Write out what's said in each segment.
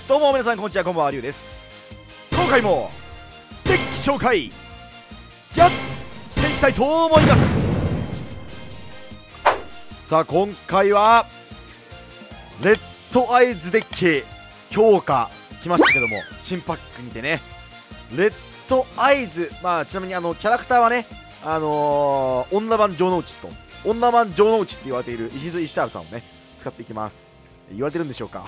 どうも皆さんこんにちは、こんばんは、りゅうです。今回もデッキ紹介やっていきたいと思います。さあ今回はレッドアイズデッキ強化来ましたけども、新パックにてね、レッドアイズ、まあちなみにキャラクターはね、女版城之内と女版城之内って言われている石津石原さんをね使っていきます。言われてるんでしょうか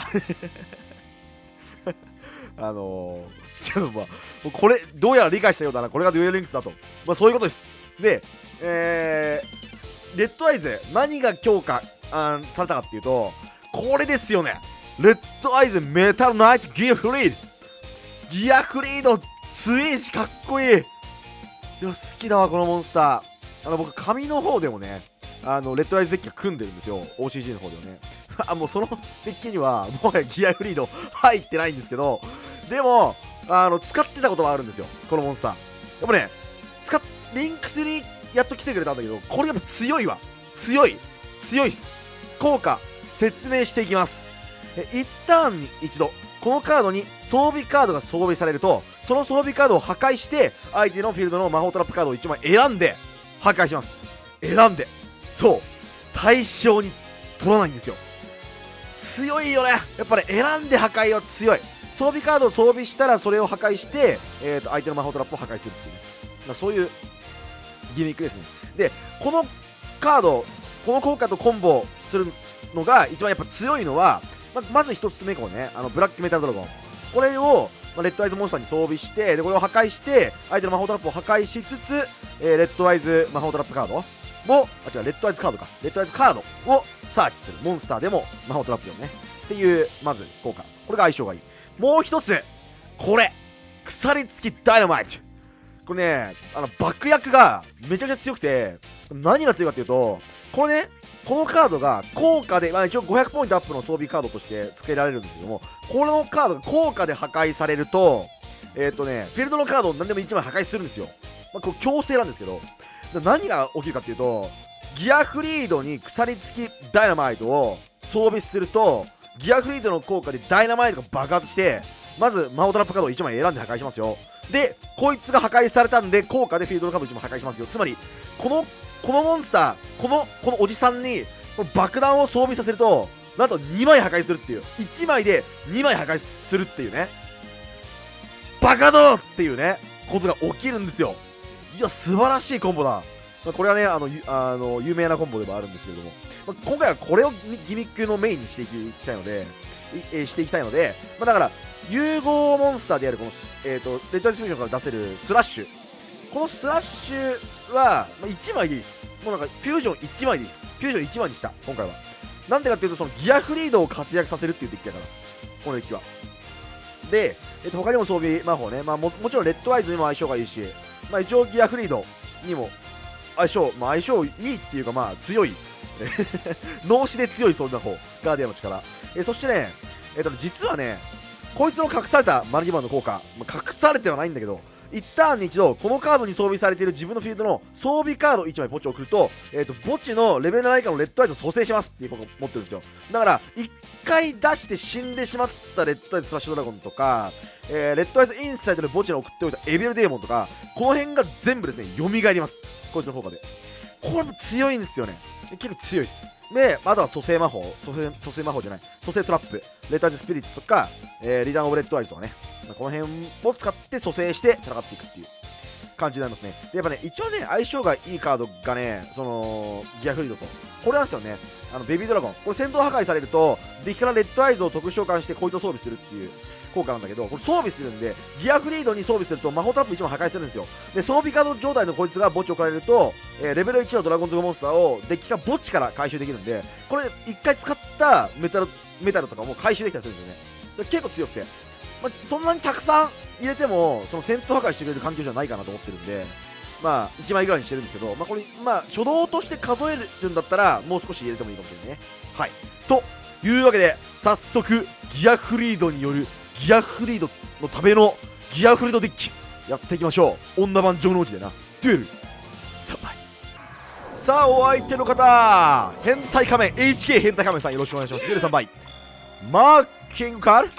ちょっとまあこれどうやら理解したようだな、これがデュエルリンクスだと、まあそういうことです。で、レッドアイズ何が強化されたかっていうと、これですよね。レッドアイズメタルナイトギアフリード、ギアフリード強いしかっこいい。いや好きだわこのモンスター。僕紙の方でもねレッドアイズデッキが組んでるんですよ、 OCG の方ではねもうそのデッキにはもはやギアフリード入ってないんですけど、でも使ってたことはあるんですよこのモンスター。やっぱねリンクスにやっと来てくれたんだけど、これやっぱ強いわ。強いっす。効果説明していきます。一ターンに一度このカードに装備カードが装備されると、その装備カードを破壊して相手のフィールドの魔法トラップカードを1枚選んで破壊します。選んで、そう対象に取らないんですよ。強いよねやっぱね。選んで破壊は強い。装備カードを装備したらそれを破壊して、相手の魔法トラップを破壊するっていうね、まあ、そういうギミックですね。でこのカード、この効果とコンボするのが一番やっぱ強いのは、まず一つ目こうね、ブラックメタルドラゴン、これを、レッドアイズモンスターに装備して、でこれを破壊して相手の魔法トラップを破壊しつつ、レッドアイズ魔法トラップカードを違う、レッドアイズカードか、レッドアイズカードをサーチする。モンスターでも魔法トラップでもねっていうまず効果、これが相性がいい。もう一つ、これ鎖付きダイナマイト、これね爆薬がめちゃくちゃ強くて、何が強いかっていうと、これね、このカードが効果で、一応500ポイントアップの装備カードとして付けられるんですけども、このカードが効果で破壊されるとフィールドのカードを何でも1枚破壊するんですよ。これ強制なんですけど、何が起きるかっていうと、ギアフリードに鎖付きダイナマイトを装備すると、ギアフリードの効果でダイナマイトが爆発して、まず魔法トラップカードを1枚選んで破壊しますよ。でこいつが破壊されたんで効果でフィールドのカードを1枚破壊しますよ。つまりこのモンスター、このおじさんにこの爆弾を装備させると、なんと2枚破壊するっていう、1枚で2枚破壊するっていうね、バカドーっていうねことが起きるんですよ。いや素晴らしいコンボだ。これはね有名なコンボでもあるんですけれども、今回はこれをギミックのメインにしていきたいので、だから融合モンスターであるこの、レッドアイズフュージョンから出せるスラッシュ、このスラッシュは1枚でいいです。もうなんかフュージョン1枚でいいです。フュージョン1枚にした今回は。なんでかっていうと、そのギアフリードを活躍させるっていうデッキだから、このデッキは。で、他にも装備魔法ね、もちろんレッドアイズにも相性がいいし、一応ギアフリードにも相性いいっていうか、強い脳死で強い、そんな方ガーディアンの力。そしてね、実はね、こいつの隠されたマルギバンの効果、隠されてはないんだけど、一ターンに一度このカードに装備されている自分のフィールドの装備カード1枚墓地を送ると、墓地のレベル7以下のレッドアイズを蘇生しますっていうことを持ってるんですよ。だから1回出して死んでしまったレッドアイズスラッシュドラゴンとか、レッドアイズインサイドで墓地に送っておいたエビルデーモンとか、この辺が全部ですね蘇ります、こいつの効果で。これも強いんですよね。結構強いです。であとは蘇生魔法、蘇生魔法じゃない、蘇生トラップ、レッドアイズスピリッツとか、リダーンオブレッドアイズとかね、この辺を使って蘇生して戦っていくっていう感じになりますね。でやっぱね、一番ね相性がいいカードがね、そのギアフリードとこれなんですよね。ベビードラゴン、これ戦闘破壊されるとデッキからレッドアイズを特殊召喚してこいつを装備するっていう効果なんだけど、これ装備するんで、ギアフリードに装備すると魔法トラップ1枚破壊するんですよ。で装備カード状態のこいつが墓地を置かれると、レベル1のドラゴンズモンスターをデッキから墓地から回収できるんで、これ1回使ったメタルとかも回収できたりするんですよね。だから結構強くて、そんなにたくさん入れてもその戦闘破壊してくれる環境じゃないかなと思ってるんで、1枚ぐらいにしてるんですけど、これ初動として数えるんだったらもう少し入れてもいいかもしれないね。はいというわけで、早速ギアフリードによるギアフリードのためのギアフリードデッキやっていきましょう。女版城之内でな、デュエルスタンバイ。さあお相手の方、変態仮面 HK 変態仮面さん、よろしくお願いします。デュエル3倍マーキングカード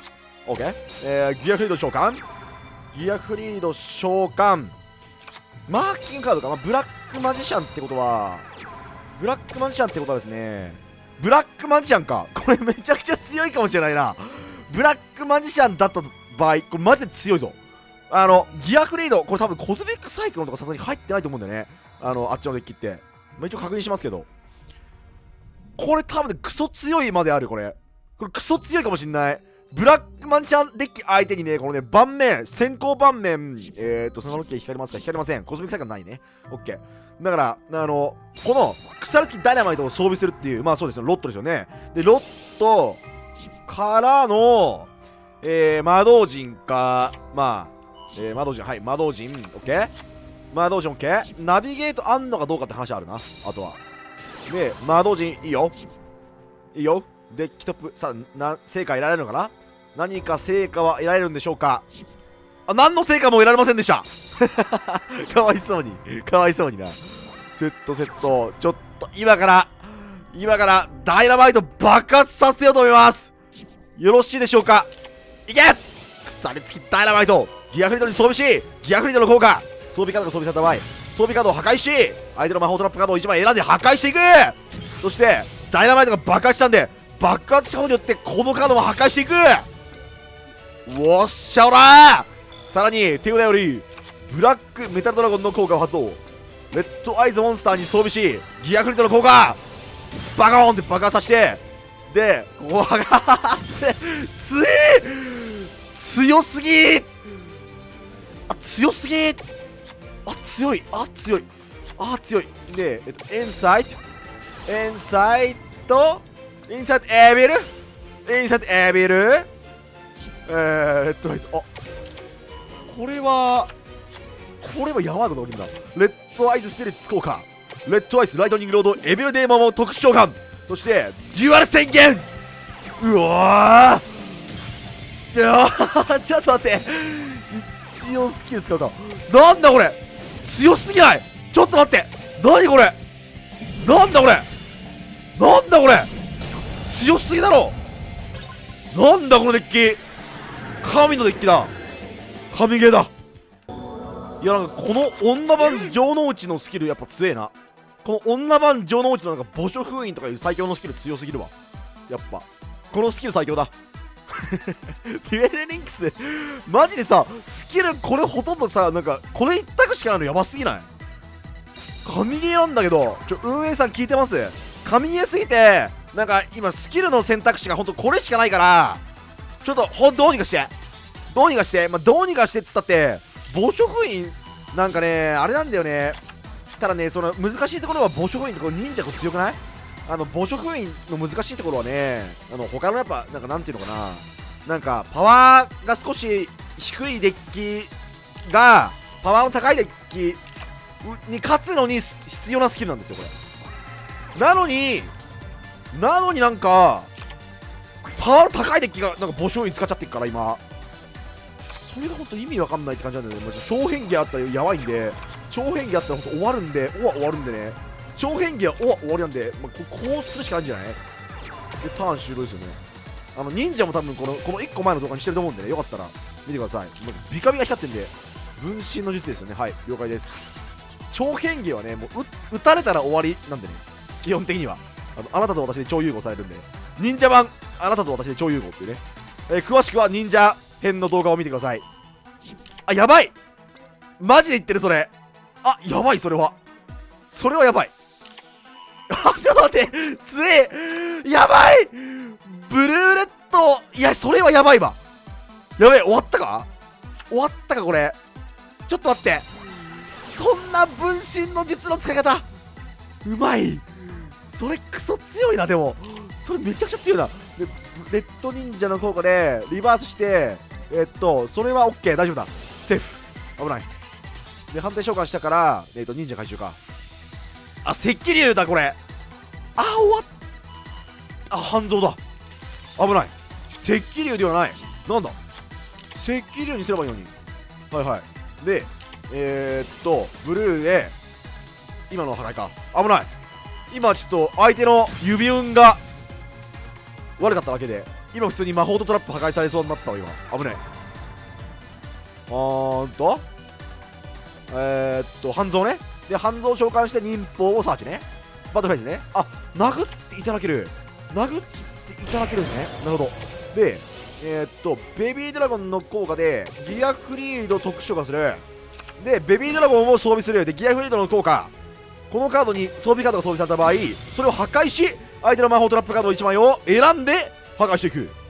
OK。ギアフリード召喚。ギアフリード召喚。マーキングカードか。まあ、ブラックマジシャンってことは、ブラックマジシャンってことはですね、ブラックマジシャンか。これめちゃくちゃ強いかもしれないな。ブラックマジシャンだった場合、これマジで強いぞ。ギアフリード、これ多分コズミックサイクロンとかさすがに入ってないと思うんだよね。あっちのデッキって。まあ、一応確認しますけど。これ多分ね、クソ強いまである、これ。これクソ強いかもしんない。ブラックマジシャンデッキ相手にね、このね、盤面、先行盤面、サナロッケ光りますか？光りません。コズミックサイクロンないね。オッケー。だから、この、腐れつきダイナマイトを装備するっていう、まあそうですよ、ロットですよね。で、ロットからの、魔導陣か、まあ、魔導陣、はい、魔導陣、オッケー。魔導陣、オッケー。ナビゲートあんのかどうかって話あるな、あとは。で、魔導陣、いいよ。いいよ。デッキトップ、さあ、成果得られるのかな？何か成果は得られるんでしょうか？あ、何の成果も得られませんでした。かわいそうに、かわいそうにな。セット、ちょっと、今から、ダイナマイト爆発させようと思います。よろしいでしょうか？いけ！腐りつきダイナマイト、ギアフリードに装備し、ギアフリードの効果、装備カードが装備された場合、装備カードを破壊し、相手の魔法トラップカードを1枚選んで破壊していく。そして、ダイナマイトが爆発したんで、爆発したことによってこのカードも破壊していく。おっしゃおらー。さらに手札よりブラックメタルドラゴンの効果を発動。レッドアイズモンスターに装備し、ギアフリードの効果バカーンって爆発させて、でここが強すぎー。あ、強すぎー。あ、強い。あ、強い。あ、強い。で、インサイトエビル、レッドアイズ、あ、これはやばいこと起きるんだ。レッドアイズスピリッツ効果、レッドアイズライトニングロードエビルデーモンを特殊召喚。そしてデュアル宣言。うわー、いやーちょっと待って、一応スキル使うか。なんだこれ、強すぎない？ちょっと待って、何これ、なんだこれ、強すぎだろ。なんだこのデッキ、神のデッキだ、神ゲーだ。いや、なんかこの女版城之内のスキルやっぱ強えな。この女版城之内のなんか墓所封印とかいう最強のスキル強すぎるわ。やっぱこのスキル最強だ。デュエルリンクスマジでさ、スキルこれほとんどさ、なんかこれ一択しかないのやばすぎない？神ゲーなんだけど、運営さん聞いてます？神ゲーすぎて、なんか今スキルの選択肢がほんとこれしかないから、ちょっとどうにかして、まあ、どうにかしてっつったって墓所封印なんかね、あれなんだよね。ただね、その難しいところは墓所封印ってこれ忍者こ強くない？墓所封印の難しいところはね、他のやっぱなんかなんていうのかな、なんかパワーが少し低いデッキがパワーの高いデッキに勝つのに必要なスキルなんですよこれ。なのになんかパワーの高いデッキがなんか墓所封印使っちゃってるから今、それがほんと意味わかんないって感じなんだよね。超変化あったらやばいんで、超変化あったらほんと終わるんで、終わるんでね、超変化終わりなんで、まあ、こうするしかないんじゃない？でターン終了ですよね。忍者も多分この1個前の動画にしてると思うんでね、よかったら見てください。ビカビカ光ってんで分身の術ですよね。はい、了解です。超変化はね、もう撃たれたら終わりなんでね、基本的にはあなたと私で超融合されるんで、忍者版あなたと私で超融合っていうね、詳しくは忍者編の動画を見てください。あ、やばい、マジで言ってるそれ。あ、やばい、それはやばい。あ、ちょっと待って、つえ、やばい、ブルーレッド、いや、それはやばいわ。やべえ、終わったかこれ。ちょっと待って、そんな分身の術の使い方うまい。それクソ強いな。でもそれめちゃくちゃ強いな。でレッド忍者の効果でリバースして、それは OK、 大丈夫だ、セーフ。危ない。で判定召喚したから、忍者回収か。あ、赤竜だこれ。あ、終わっ、あ、半蔵だ、危ない。赤竜ではない、なんだ、赤竜にすればいいのに。はいはい。でブルーで今の破壊か。危ない。今ちょっと相手の指運が悪かっただけで今普通に魔法とトラップ破壊されそうになったわ今。危ない。半蔵ね。で半蔵を召喚して忍法をサーチね。バトルフェイズね。あ、殴っていただける。殴っていただけるんですね。なるほど。でベビードラゴンの効果でギアフリード特殊召喚する。でベビードラゴンを装備する。でギアフリードの効果、このカードに装備カードが装備された場合、それを破壊し相手の魔法トラップカード1枚を選んで破壊していく。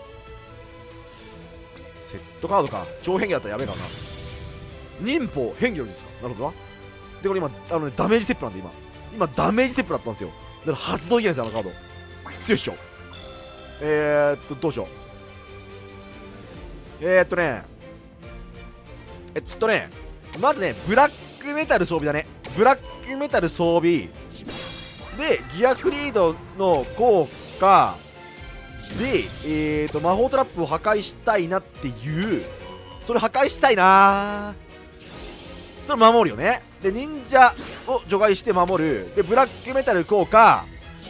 セットカードか。超変化だったらやべえからな。忍法変化ですか。なるほどな。でこれ今ダメージステップなんで今ダメージステップだったんですよ。だから発動できないんですよ、カード強いっしょ。どうしよう。まずねブラックメタル装備だね。ブラックメタル装備でギアクリードの効果で魔法トラップを破壊したいなっていう。それ破壊したいな。それ守るよね。で忍者を除外して守る。でブラックメタル効果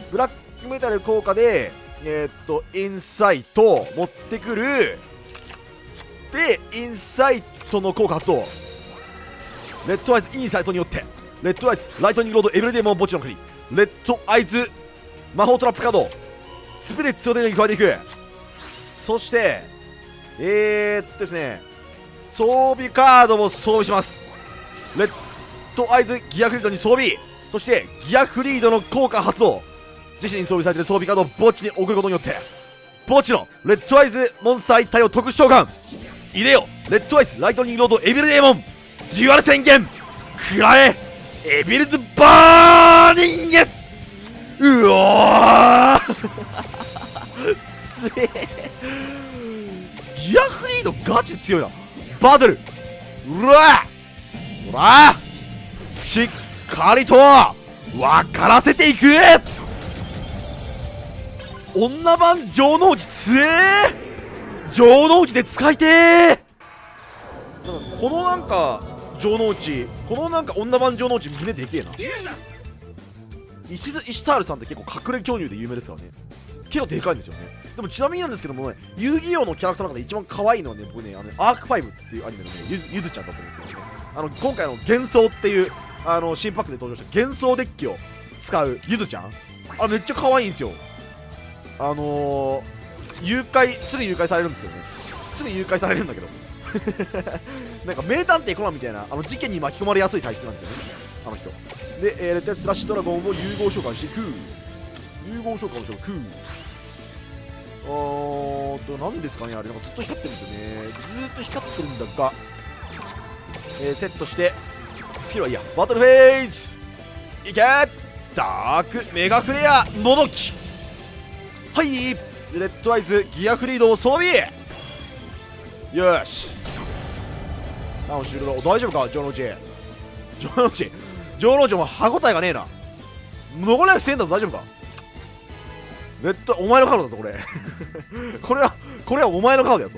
でインサイト持ってくる。でインサイトの効果発動。レッドアイズインサイトによってレッドアイズライトニングロードエブリデイモン墓地の国レッドアイズ魔法トラップカードスピリッツを手に加えていく。そしてですね装備カードも装備します。レッドアイズギアフリードに装備。そしてギアフリードの効果発動。自身に装備されている装備カードを墓地に送ることによって墓地のレッドアイズモンスター1体を特殊召喚。入れよレッドアイズライトニングロードエビルデーモンデュアル宣言食らえエビルズバーニング。うおーつえギアフリードガチ強いな。バトルうわほらしっかりと分からせていく。女版城之内つえ城之内で使いてー。このなんか城之内、このなんか女版城之内胸でけえな。石タールさんって結構隠れ巨乳で有名ですからね。結構でかいんですよね。でもちなみになんですけどもね、遊戯王のキャラクターの中で一番可愛いのはね、僕ねアーク5っていうアニメのねゆずちゃんだと思うんですよね。今回の幻想っていう新パックで登場した幻想デッキを使うゆずちゃん、めっちゃ可愛いんですよ。すぐ誘拐されるんですけどね。すぐ誘拐されるんだけどなんか名探偵コナンみたいな事件に巻き込まれやすい体質なんですよね、あの人で。レッドスラッシュドラゴンを融合召喚していく。融合召喚をしていく。何ですかね、あれなんかずっと光ってるんですよね。ずっと光ってるんだが、セットして次はいいや。バトルフェイズいけダークメガフレアのどき。はいレッドアイズギアフリードを装備。よしターン終了だ。大丈夫か城之内も歯応えがねえな。残りなくせえんだぞ。大丈夫かレッドお前のカードだぞこれこれはお前のカードやぞ。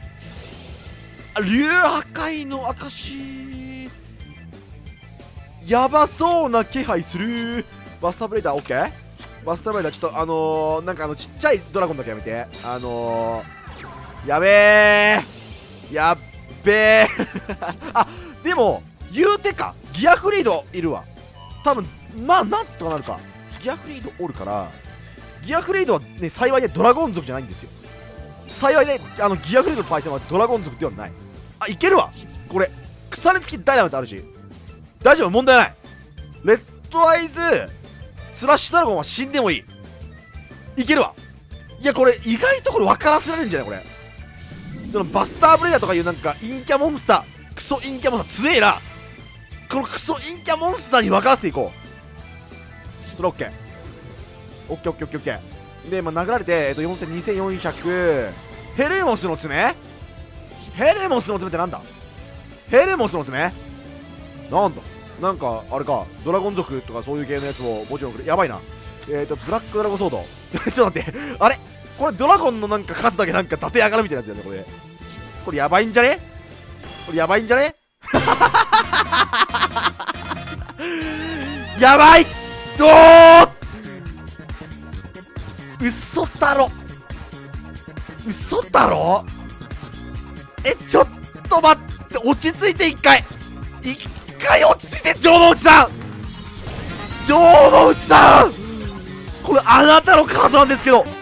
竜破壊の証やばそうな気配する。バスターブレイダーオッケー。バスターブレイダーちょっとなんかちっちゃいドラゴンだけやめて。やべえやっべえあでも言うてかギアフリードいるわ多分。まあなんとかなるか。ギアフリードおるからギアフリードはね幸いでドラゴン族じゃないんですよ。幸いでギアフリードのパイセンはドラゴン族ではない。いけるわこれ。腐りつきダイナマイトあるし大丈夫問題ない。レッドアイズスラッシュドラゴンは死んでもいい。いけるわ。いやこれ意外とこれ分からせられるんじゃないこれ。そのバスターブレイダーとかいうなんか陰キャモンスタークソ陰キャモンスター強えな。このクソ陰キャモンスターに分からせていこう。それオッケーオッケーオッケーオッケーオッケーで、殴られて、2400ヘレモスの爪。ヘレモスの爪ってなんだ。ヘレモスの爪なんだ。なんかあれかドラゴン族とかそういう系のやつをもちろんやばいな。ブラックドラゴンソードちょっと待ってあれこれドラゴンのなんか数だけなんか立て上がるみたいなやつだよねこれ。これやばいんじゃねこれやばいんじゃねやばいおー嘘だろ嘘だろ。ちょっと待って、落ち着いて一回落ち着いて。城之内さん、これあなたのカードなんですけど、